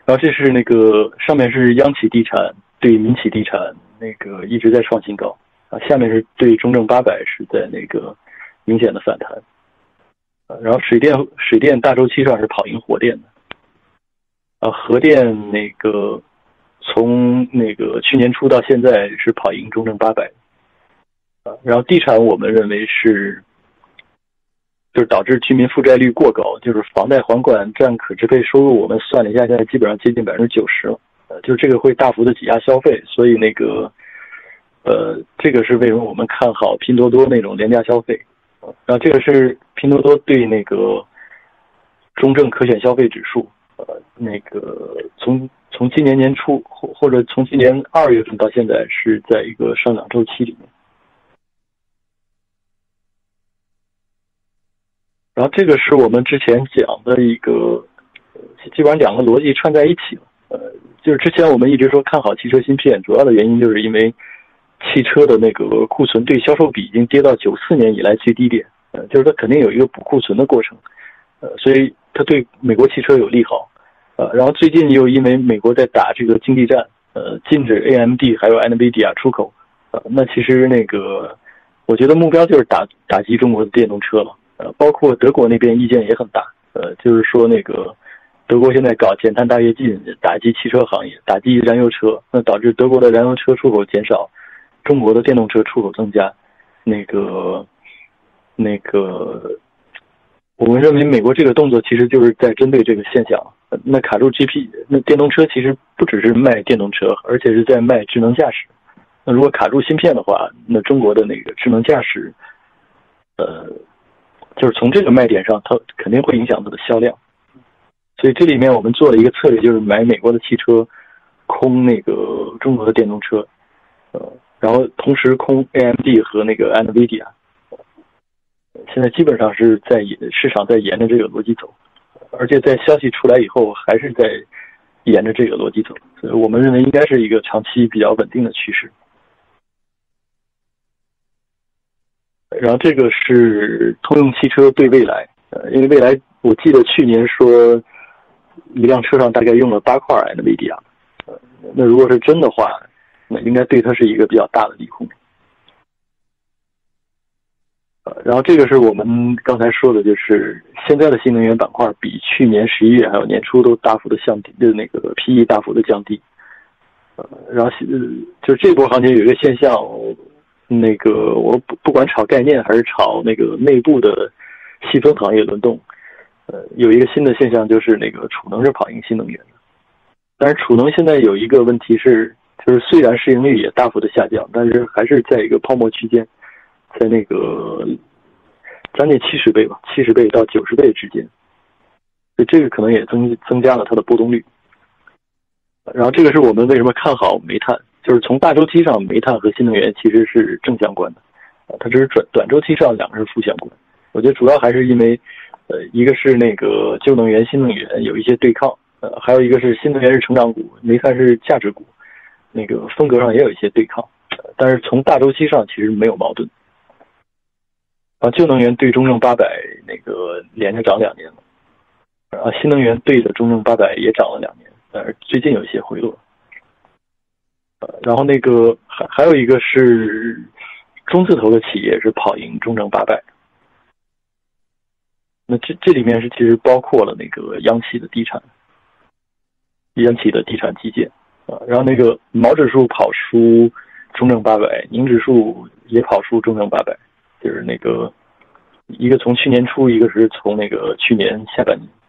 然后这是那个上面是央企地产对民企地产那个一直在创新高啊，下面是对中证800是在那个明显的反弹然后水电大周期上是跑赢火电的核电那个从那个去年初到现在是跑赢中证800然后地产我们认为是就是导致居民负债率过高，就是房贷还款占可支配收入，我们算了一下，现在基本上接近90%了。就是这个会大幅的挤压消费，所以那个这个是为什么我们看好拼多多那种廉价消费。然后这个是拼多多对那个中证可选消费指数，那个从今年年初或者从今年2月份到现在是在一个上涨周期里面。然后这个是我们之前讲的一个，基本上两个逻辑串在一起了。就是之前我们一直说看好汽车芯片，主要的原因就是因为汽车的那个库存对销售比已经跌到94年以来最低点，就是它肯定有一个补库存的过程，所以它对美国汽车有利好。然后最近又因为美国在打这个经济战，禁止 AMD 还有 NVIDIA 出口，那其实那个我觉得目标就是打击中国的电动车了。包括德国那边意见也很大，就是说那个德国现在搞减碳大跃进，打击汽车行业，打击燃油车，那导致德国的燃油车出口减少，中国的电动车出口增加。那个，我们认为美国这个动作其实就是在针对这个现象。那卡住 那电动车其实不只是卖电动车，而且是在卖智能驾驶。那如果卡住芯片的话，那中国的那个智能驾驶，就是从这个卖点上，它肯定会影响它的销量。所以这里面我们做了一个策略，就是买美国的汽车，空那个中国的电动车，然后同时空 AMD 和那个 NVIDIA。现在基本上是在市场在沿着这个逻辑走，而且在消息出来以后还是在沿着这个逻辑走，所以我们认为应该是一个长期比较稳定的趋势。然后这个是通用汽车对蔚来，因为蔚来我记得去年说一辆车上大概用了8块 NVIDIA，那如果是真的话，那应该对它是一个比较大的利空。然后这个是我们刚才说的，就是现在的新能源板块比去年11月还有年初都大幅的降低，那个 PE 大幅的降低。然后就这波行情有一个现象，那个我不管炒概念还是炒那个内部的细分行业轮动，有一个新的现象就是那个储能是跑赢新能源的。但是储能现在有一个问题是，就是虽然市盈率也大幅的下降，但是还是在一个泡沫区间，在那个将近70倍吧，70倍到90倍之间，所以这个可能也增加了它的波动率。然后这个是我们为什么看好煤炭，就是从大周期上，煤炭和新能源其实是正相关的，它只是短周期上两个是负相关。我觉得主要还是因为，一个是那个旧能源、新能源有一些对抗，还有一个是新能源是成长股，煤炭是价值股，那个风格上也有一些对抗，但是从大周期上其实没有矛盾。旧能源对中证800那个连着涨2年了，新能源对的中证800也涨了2年，但是最近有一些回落。然后那个还有一个是中字头的企业是跑赢中证800，那这里面是其实包括了那个央企的地产基建然后那个毛指数跑输中证800，宁指数也跑输中证800，就是那个一个从去年初，一个是从那个去年下半年。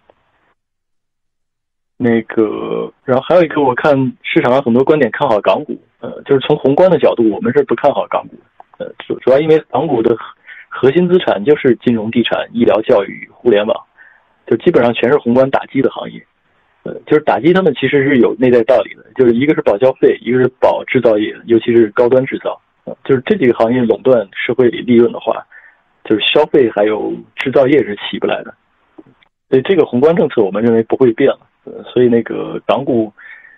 那个，然后还有一个，我看市场上很多观点看好港股，就是从宏观的角度，我们是不看好港股，主要因为港股的核心资产就是金融、地产、医疗、教育、互联网，就基本上全是宏观打击的行业，就是打击他们其实是有内在道理的，就是一个是保消费，一个是保制造业，尤其是高端制造，就是这几个行业垄断社会里利润的话，就是消费还有制造业是起不来的，所以这个宏观政策我们认为不会变了。所以那个港股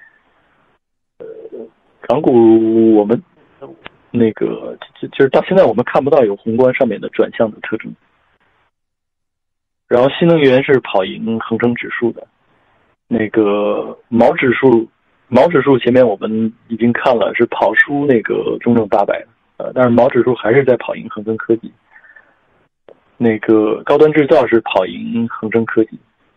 我们那个就是到现在我们看不到有宏观上面的转向的特征。然后新能源是跑赢恒生指数的， 那个毛指数前面我们已经看了，是跑输那个中证800，但是毛指数还是在跑赢恒生科技。那个高端制造是跑赢恒生科技。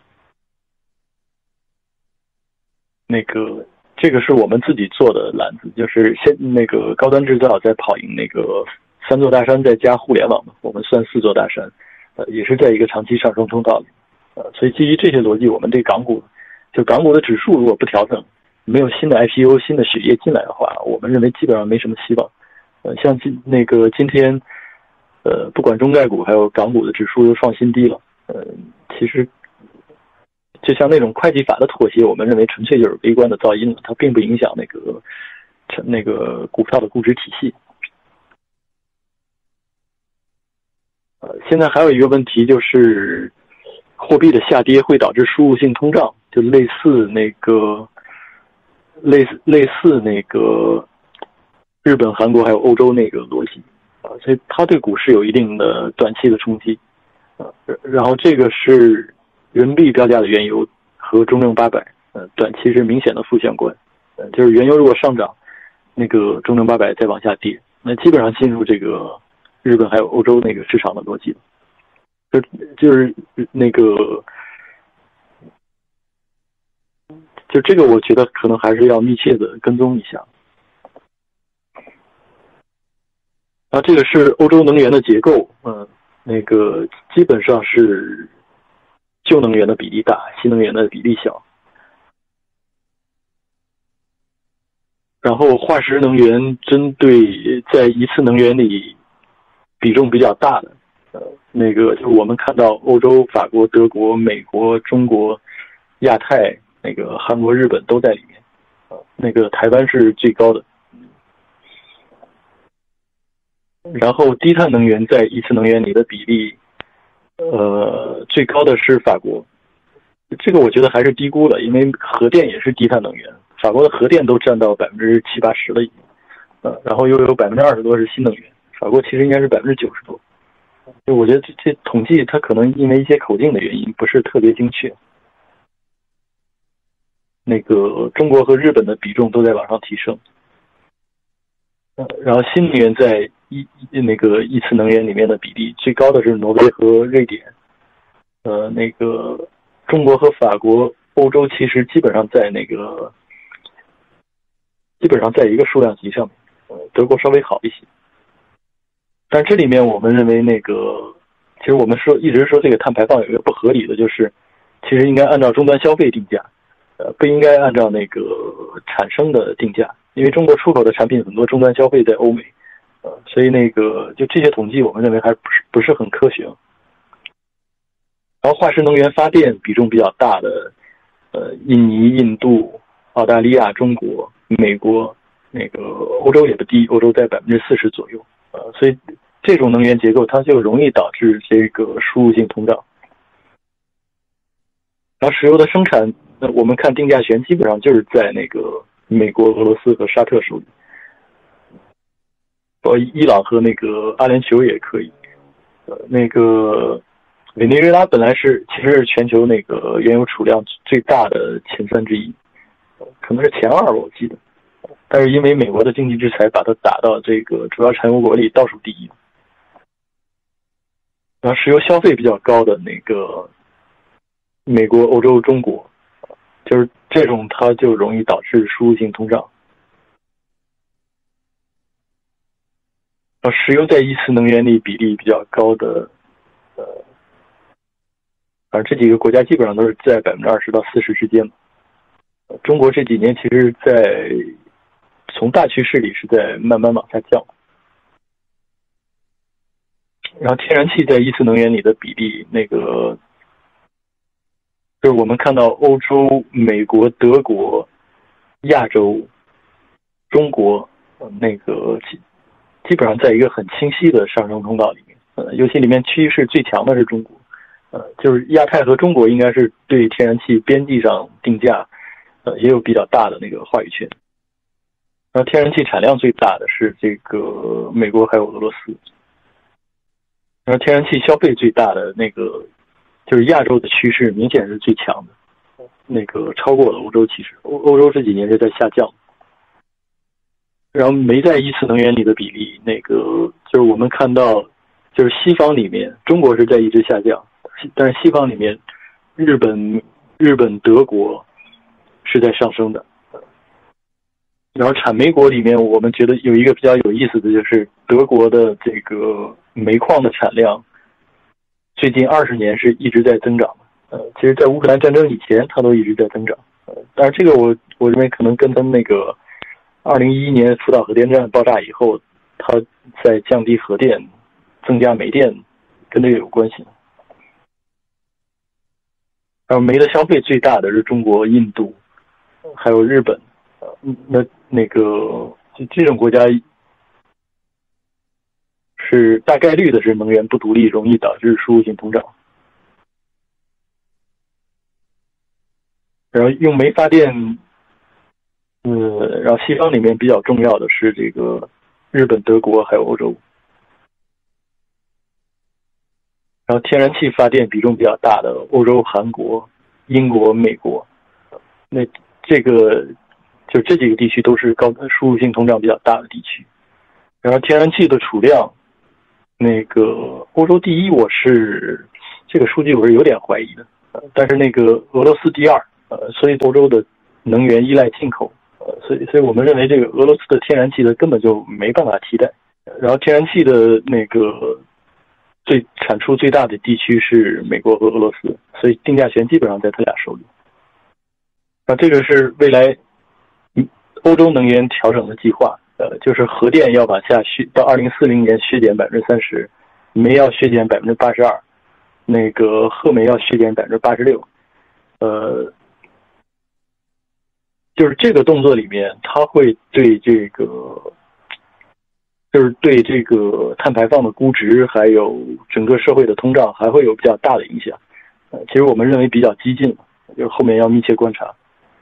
那个这个是我们自己做的篮子，就是那个高端制造在跑赢那个3座大山再加互联网嘛，我们算4座大山，也是在一个长期上升通道里。所以基于这些逻辑，我们对港股的指数如果不调整，没有新的 IPO 新的血液进来的话，我们认为基本上没什么希望。像今天不管中概股还有港股的指数都创新低了，其实就像那种会计法的妥协，我们认为纯粹就是微观的噪音了，它并不影响那个股票的估值体系。现在还有一个问题就是货币的下跌会导致输入性通胀，就类似那个日本、韩国还有欧洲那个逻辑所以它对股市有一定的短期的冲击然后这个是人民币标价的原油和中证800短期是明显的负相关就是原油如果上涨，那个中证800再往下跌，那基本上进入这个日本还有欧洲那个市场的逻辑，就是那个，就这个我觉得可能还是要密切的跟踪一下。然后这个是欧洲能源的结构，那个基本上是旧能源的比例大，新能源的比例小。然后化石能源针对在一次能源里比重比较大的，那个就我们看到欧洲、法国、德国、美国、中国、亚太、那个韩国、日本都在里面，那个台湾是最高的。然后低碳能源在一次能源里的比例，最高的是法国，这个我觉得还是低估了，因为核电也是低碳能源。法国的核电都占到70-80%了已经，然后又有20%多是新能源，法国其实应该是90%多。就我觉得这统计它可能因为一些口径的原因不是特别精确。那个中国和日本的比重都在往上提升，然后新能源在那个一次能源里面的比例最高的是挪威和瑞典，那个中国和法国、欧洲其实基本上在一个数量级上面，德国稍微好一些。但这里面我们认为其实我们一直说这个碳排放有一个不合理的，就是其实应该按照终端消费定价，不应该按照那个产生的定价，因为中国出口的产品很多终端消费在欧美，所以就这些统计我们认为还不是很科学。然后化石能源发电比重比较大的，印尼、印度、澳大利亚、中国、美国，那个欧洲也不低，欧洲在40%左右，所以这种能源结构它就容易导致这个输入性通胀。然后石油的生产，我们看定价权基本上就是在那个美国、俄罗斯和沙特手里，伊朗和那个阿联酋也可以。那个委内瑞拉本来其实是全球那个原油储量最大的前3之一，可能是前2我记得，但是因为美国的经济制裁把它打到这个主要产油国里倒数第一。然后石油消费比较高的那个美国、欧洲、中国，就是这种它就容易导致输入性通胀。然后石油在一次能源里比例比较高的，反正这几个国家基本上都是在20%到40%之间。中国这几年其实从大趋势里是在慢慢往下降。然后天然气在一次能源里的比例，就是我们看到欧洲、美国、德国、亚洲、中国，基本上在一个很清晰的上升通道里面。尤其里面趋势最强的是中国，就是亚太和中国应该是对天然气边际上定价，也有比较大的那个话语权。然后天然气产量最大的是这个美国还有俄罗斯。然后天然气消费最大的就是亚洲的趋势明显是最强的， 那个超过了欧洲，其实欧洲这几年是在下降。然后煤在一次能源里的比例，那个就是我们看到，就是西方里面，中国是在一直下降，但是西方里面，日本、德国是在上升的。然后产煤国里面，我们觉得有一个比较有意思的就是德国的这个煤矿的产量，最近20年是一直在增长的。其实，在乌克兰战争以前，它都一直在增长。但是这个我认为可能跟它那个2011年福岛核电站爆炸以后，它在降低核电、增加煤电，跟这个有关系。然后煤的消费最大的是中国、印度，还有日本。那个这种国家是大概率的是能源不独立，容易导致输入性通胀。然后用煤发电，然后西方里面比较重要的是这个日本、德国还有欧洲。然后天然气发电比重比较大的欧洲、韩国、英国、美国，那这个就这几个地区都是输入性通胀比较大的地区。然后天然气的储量，那个欧洲第一，这个数据我是有点怀疑的，但是那个俄罗斯第二，所以欧洲的能源依赖进口，所以我们认为这个俄罗斯的天然气的根本就没办法替代。然后天然气的那个产出最大的地区是美国和俄罗斯，所以定价权基本上在他俩手里。那这个是未来欧洲能源调整的计划，就是核电要往下到2040年削减30%，煤要削减82%，那个褐煤要削减86%。就是这个动作里面，它会对这个，就是对这个碳排放的估值，还有整个社会的通胀，还会有比较大的影响。其实我们认为比较激进，就是后面要密切观察。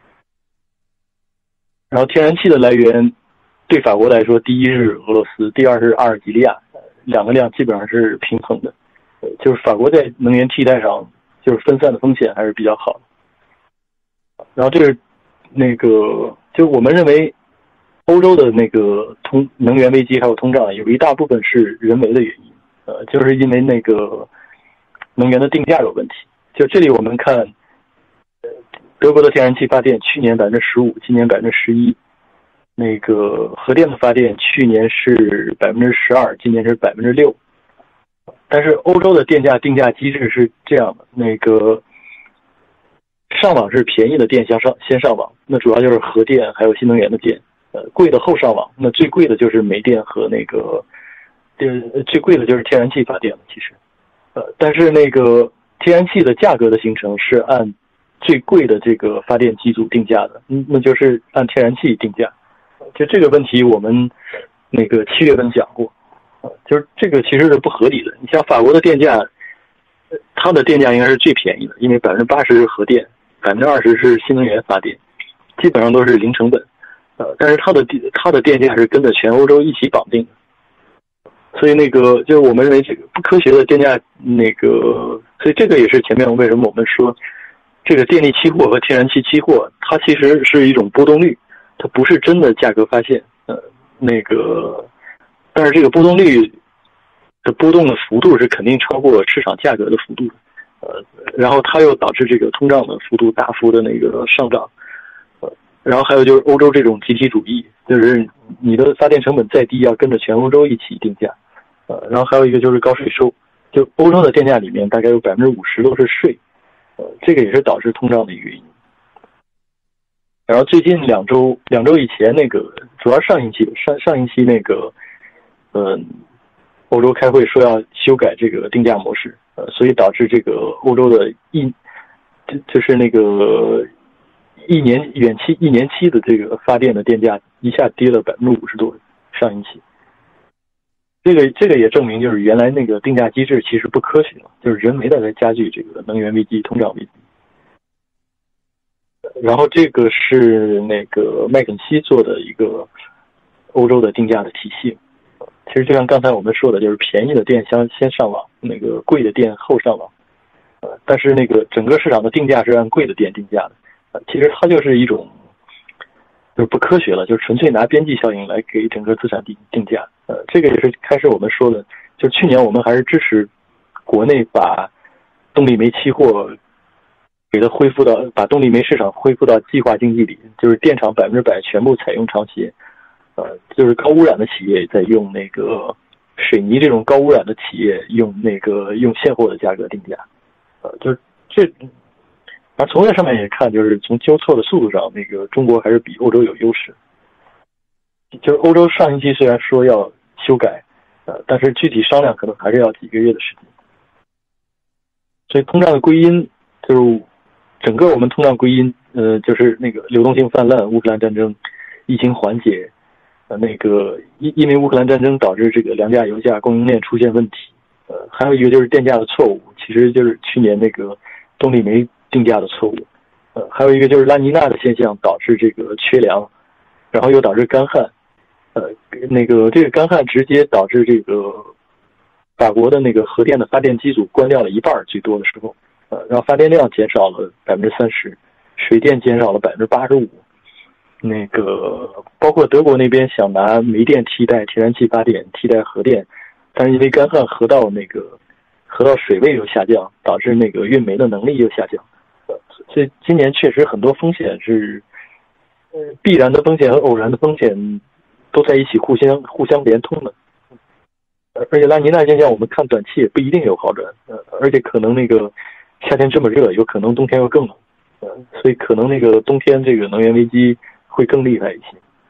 然后天然气的来源，对法国来说，第一是俄罗斯，第二是阿尔及利亚，两个量基本上是平衡的。就是法国在能源替代上，就是分散的风险还是比较好的。然后这是那个，就我们认为，欧洲的那个能源危机还有通胀，有一大部分是人为的原因，就是因为那个能源的定价有问题。就这里我们看，德国的天然气发电去年15%，今年11%。那个核电的发电去年是12%，今年是6%。但是欧洲的电价定价机制是这样的，那个上网是便宜的电先上网，那主要就是核电还有新能源的电，贵的后上网，那最贵的就是煤电和那个最贵的就是天然气发电了。其实，但是那个天然气的价格的形成是按最贵的这个发电机组定价的，那就是按天然气定价。就这个问题，我们那个7月份讲过，就是这个其实是不合理的。你像法国的电价，它的电价应该是最便宜的，因为80%是核电，20%是新能源发电，基本上都是零成本。但是它的电价是跟着全欧洲一起绑定的，所以那个就是我们认为这个不科学的电价，那个，所以这个也是前面为什么我们说这个电力期货和天然气期货，它其实是一种波动率。它不是真的价格发现，那个，但是这个波动率的波动的幅度是肯定超过市场价格的幅度的，然后它又导致这个通胀的幅度大幅的那个上涨，然后还有就是欧洲这种集体主义，就是你的发电成本再低，要跟着全欧洲一起定价，然后还有一个就是高税收，就欧洲的电价里面大概有50%都是税，这个也是导致通胀的一个原因。然后最近两周以前，那个主要上一期那个，欧洲开会说要修改这个定价模式，所以导致这个欧洲的就是那个一年期的这个发电的电价一下跌了50%多，上一期。这个也证明就是原来那个定价机制其实不科学，就是人为的在加剧这个能源危机、通胀危机。然后这个是那个麦肯锡做的一个欧洲的定价的体系，其实就像刚才我们说的，就是便宜的电先上网，那个贵的电后上网，但是那个整个市场的定价是按贵的电定价的， 其实它就是一种就是不科学了，就是纯粹拿边际效应来给整个资产定价。这个也是开始我们说的，就是去年我们还是支持国内把动力煤期货给它恢复到，把动力煤市场恢复到计划经济里，就是电厂100%全部采用长协，就是高污染的企业在用那个水泥这种高污染的企业用现货的价格定价，就是这。而从这上面也看，就是从纠错的速度上，那个中国还是比欧洲有优势。就是欧洲上一期虽然说要修改，但是具体商量可能还是要几个月的时间。所以通胀的归因就是整个我们通胀归因，就是那个流动性泛滥、乌克兰战争、疫情缓解，那个因为乌克兰战争导致这个粮价、油价供应链出现问题，还有一个就是电价的错误，其实就是去年那个动力煤定价的错误，还有一个就是拉尼娜的现象导致这个缺粮，然后又导致干旱，这个干旱直接导致这个法国的那个核电的发电机组关掉了一半最多的时候，然后发电量减少了30%，水电减少了85%，那个包括德国那边想拿煤电替代天然气发电、替代核电，但是因为干旱河道水位又下降，导致那个运煤的能力又下降。所以今年确实很多风险是，必然的风险和偶然的风险都在一起互相连通的。而且拉尼娜现象我们看短期也不一定有好转，而且可能那个夏天这么热，有可能冬天又更冷，所以可能那个冬天这个能源危机会更厉害一些。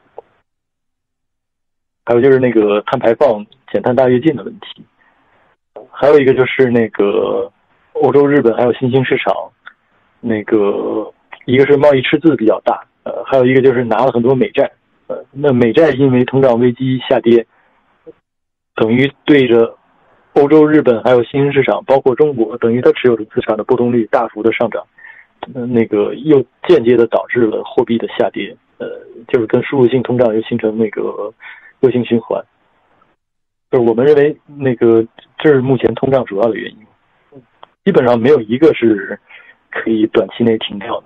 还有就是那个碳排放减碳大跃进的问题，还有一个就是那个欧洲、日本还有新兴市场。那个一个是贸易赤字比较大，还有一个就是拿了很多美债，那美债因为通胀危机下跌，等于对着欧洲、日本还有新兴市场，包括中国，等于它持有的资产的波动率大幅的上涨，那个又间接的导致了货币的下跌，就是跟输入性通胀又形成那个恶性循环。就是我们认为那个这是目前通胀主要的原因，基本上没有一个是可以短期内停掉的。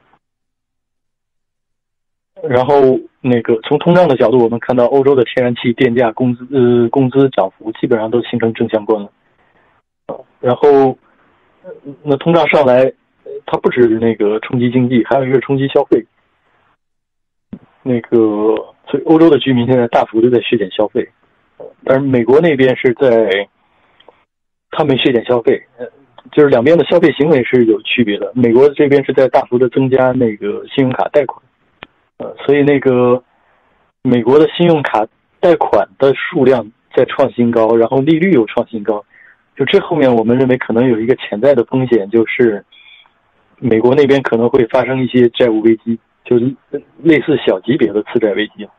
然后那个从通胀的角度，我们看到欧洲的天然气电价工资涨幅基本上都形成正相关了。然后那通胀上来，它不止那个冲击经济，还有一个冲击消费。那个所以欧洲的居民现在大幅的在削减消费，但是美国那边是他没削减消费，就是两边的消费行为是有区别的。美国这边是在大幅的增加那个信用卡贷款，所以那个美国的信用卡贷款的数量在创新高，然后利率又创新高。就这后面我们认为可能有一个潜在的风险，就是美国那边可能会发生一些债务危机，就类似小级别的次贷危机。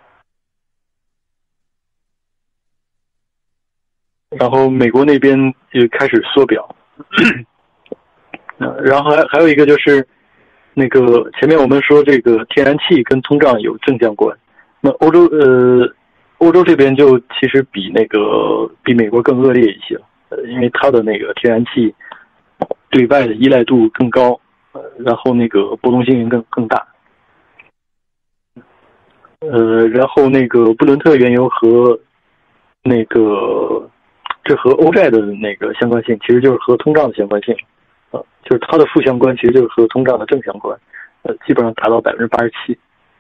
然后美国那边就开始缩表，然后还有一个就是那个前面我们说这个天然气跟通胀有正相关，那欧洲这边就其实比美国更恶劣一些，因为它的那个天然气对外的依赖度更高，然后那个波动性更大，然后那个布伦特原油和那个这和欧债的那个相关性其实就是和通胀的相关性，就是它的负相关其实就是和通胀的正相关，基本上达到87%。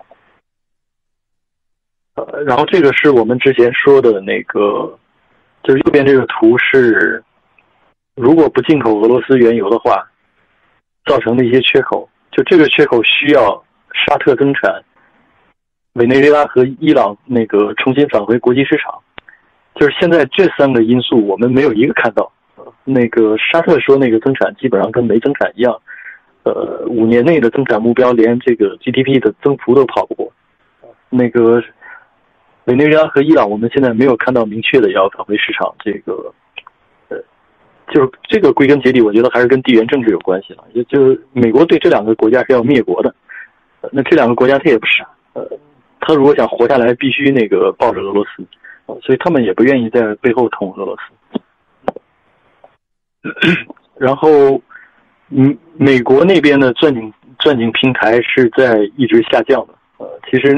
然后这个是我们之前说的那个，就是右边这个图是，如果不进口俄罗斯原油的话，造成的一些缺口。就这个缺口需要沙特增产，委内瑞拉和伊朗那个重新返回国际市场。就是现在这三个因素我们没有一个看到。那个沙特说那个增产基本上跟没增产一样，5年内的增产目标连这个 GDP 的增幅都跑不过。那个委内瑞拉和伊朗我们现在没有看到明确的要返回市场，这个就是这个归根结底我觉得还是跟地缘政治有关系了。就是美国对这两个国家是要灭国的，那这两个国家他也不傻，他如果想活下来必须那个抱着俄罗斯，所以他们也不愿意在背后捅俄罗斯。然后美国那边的钻井钻井平台是在一直下降的。其实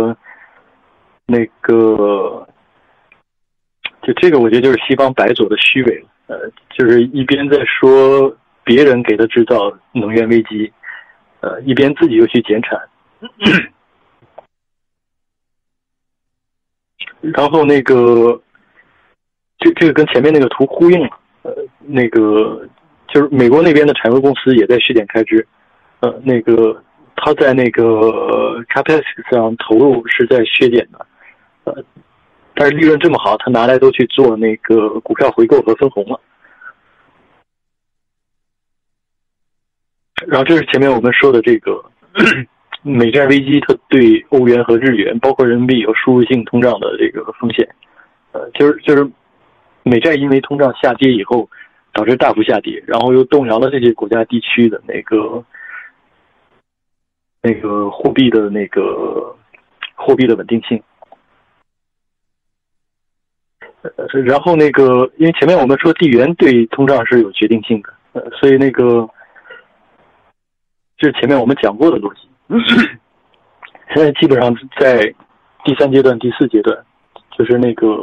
就这个我觉得就是西方白左的虚伪了。就是一边在说别人给他制造能源危机，一边自己又去减产。然后这个跟前面那个图呼应了。就是美国那边的产油公司也在削减开支。他在CapEx 上投入是在削减的。但是利润这么好，他拿来都去做股票回购和分红了。然后这是前面我们说的这个美债危机，它对欧元和日元，包括人民币有输入性通胀的这个风险。就是美债因为通胀下跌以后，导致大幅下跌，然后又动摇了这些国家地区的货币的稳定性。然后因为前面我们说地缘对通胀是有决定性的，所以这是前面我们讲过的逻辑。现在基本上在第3阶段、第4阶段，就是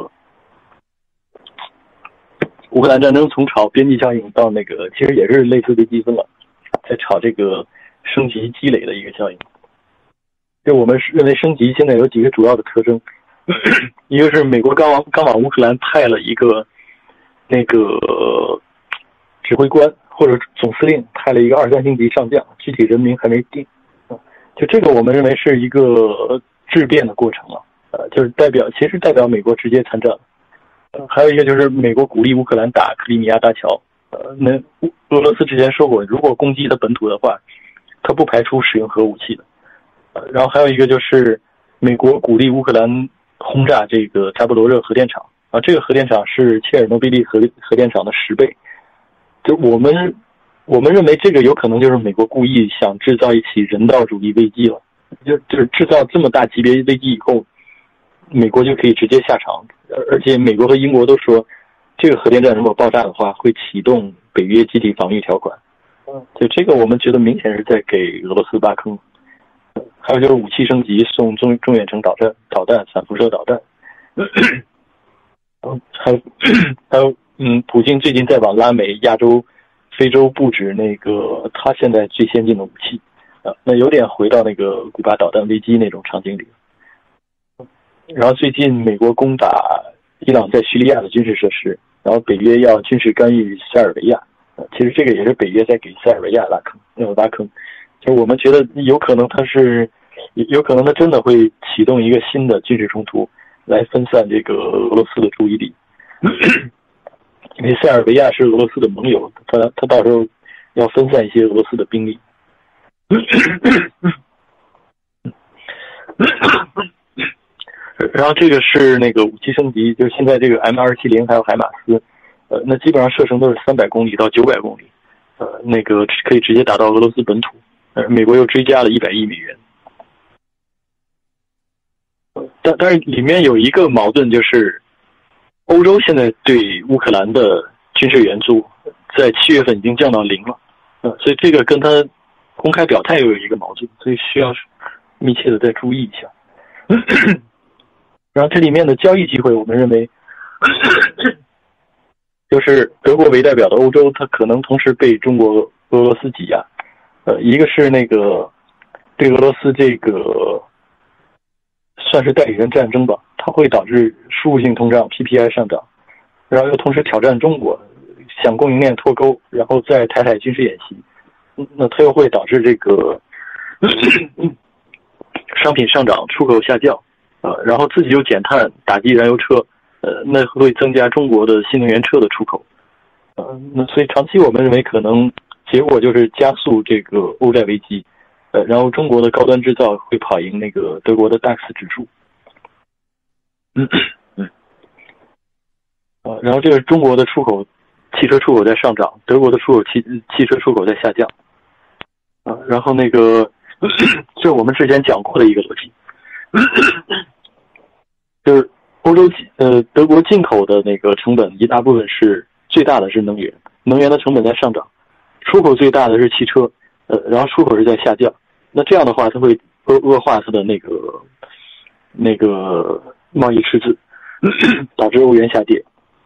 乌克兰战争从炒边际效应到其实也是类似微积分了，在炒这个升级积累的一个效应。就我们认为升级现在有几个主要的特征。一个是美国刚往乌克兰派了一个指挥官或者总司令，派了一个2、3星级上将，具体人名还没定。就这个我们认为是一个质变的过程了。就是其实代表美国直接参战。还有一个就是美国鼓励乌克兰打克里米亚大桥。俄罗斯之前说过，如果攻击他本土的话，他不排除使用核武器的。然后还有一个就是美国鼓励乌克兰轰炸这个扎波罗热核电厂。这个核电厂是切尔诺贝利核电厂的10倍。就我们认为这个有可能就是美国故意想制造一起人道主义危机了。就是制造这么大级别危机以后，美国就可以直接下场。而且美国和英国都说，这个核电站如果爆炸的话，会启动北约集体防御条款。就这个我们觉得明显是在给俄罗斯挖坑。还有就是武器升级，送中远程导弹、反辐射导弹。还有普京最近在往拉美、亚洲、非洲布置他现在最先进的武器。那有点回到古巴导弹危机那种场景里。然后最近美国攻打伊朗在叙利亚的军事设施，然后北约要军事干预塞尔维亚。其实这个也是北约在给塞尔维亚挖坑。就我们觉得有可能他真的会启动一个新的军事冲突，来分散这个俄罗斯的注意力。因为塞尔维亚是俄罗斯的盟友，他到时候要分散一些俄罗斯的兵力。然后这个是武器升级，就是现在这个 M270还有海马斯，那基本上射程都是300公里到900公里，可以直接打到俄罗斯本土。美国又追加了100亿美元。但是里面有一个矛盾，就是欧洲现在对乌克兰的军事援助在7月份已经降到0了。所以这个跟他公开表态又有一个矛盾，所以需要密切的再注意一下。然后这里面的交易机会，我们认为就是德国为代表的欧洲，它可能同时被中国、俄罗斯挤压。一个是对俄罗斯这个算是代理人战争吧，它会导致输入性通胀 PPI 上涨，然后又同时挑战中国，想供应链脱钩，然后在台海军事演习，那它又会导致这个商品上涨，出口下降，然后自己又减碳，打击燃油车，那会增加中国的新能源车的出口，那所以长期我们认为可能结果就是加速这个欧债危机，然后中国的高端制造会跑赢德国的 DAX 指数。然后这个中国的汽车出口在上涨，德国的汽车出口在下降。然后这是我们之前讲过的一个逻辑，就是德国进口的成本一大部分最大的是能源的成本在上涨，出口最大的是汽车， 然后出口是在下降，那这样的话，它会恶化它的那个贸易赤字，导致欧元下跌。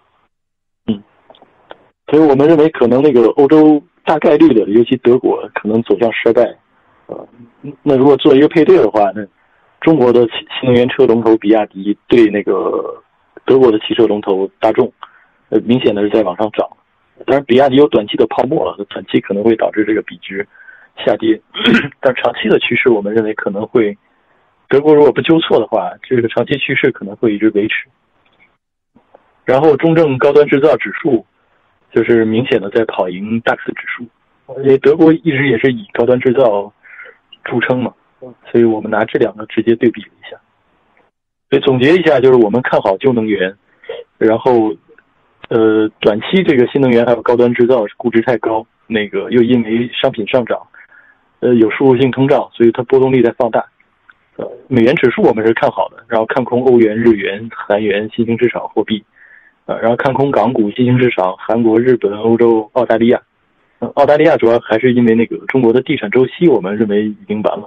所以我们认为可能那个欧洲大概率的，尤其德国可能走向衰败。那如果做一个配对的话，那中国的新能源车龙头比亚迪对那个德国的汽车龙头大众，明显的是在往上涨。当然，比亚迪有短期的泡沫了，短期可能会导致这个比值下跌，但长期的趋势我们认为可能会，德国如果不纠错的话，这个长期趋势可能会一直维持。然后中证高端制造指数就是明显的在跑赢 DAX 指数，因为德国一直也是以高端制造著称嘛，所以我们拿这两个直接对比了一下。所以总结一下，就是我们看好旧能源，然后短期这个新能源还有高端制造估值太高，那个又因为商品上涨，有输入性通胀，所以它波动力在放大。美元指数我们是看好的，然后看空欧元、日元、韩元新兴市场货币，然后看空港股新兴市场韩国、日本、欧洲、澳大利亚。澳大利亚主要还是因为那个中国的地产周期，我们认为已经完了。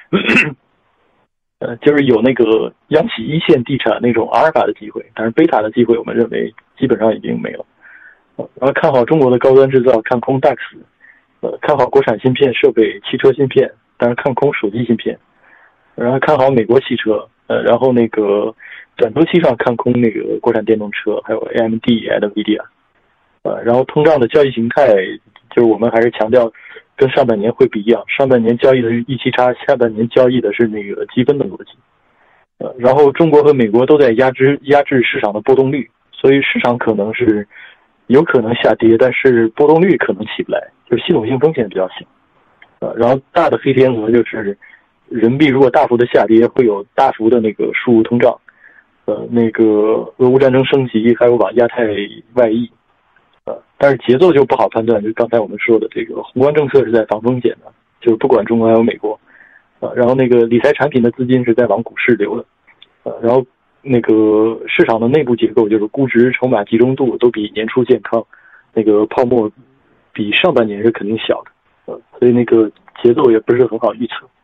就是有那个央企一线地产那种阿尔法的机会，但是贝塔的机会我们认为基本上已经没了。然后看好中国的高端制造，看空 DAX，看好国产芯片设备、汽车芯片，但是看空手机芯片。然后看好美国汽车，然后那个短周期上看空那个国产电动车，还有 AMD、NVIDIA。然后通胀的交易形态，就是我们还是强调跟上半年会不一样，上半年交易的是预期差，下半年交易的是那个积分的逻辑。然后中国和美国都在压制市场的波动率，所以市场可能是有可能下跌，但是波动率可能起不来，就是系统性风险比较小。然后大的黑天鹅就是人民币如果大幅的下跌，会有大幅的那个输入通胀，那个俄乌战争升级，还有往亚太外溢。但是节奏就不好判断，就刚才我们说的这个宏观政策是在防风险的，就是不管中国还有美国，然后那个理财产品的资金是在往股市流的，然后那个市场的内部结构就是估值、筹码集中度都比年初健康，那个泡沫比上半年是肯定小的，所以那个节奏也不是很好预测。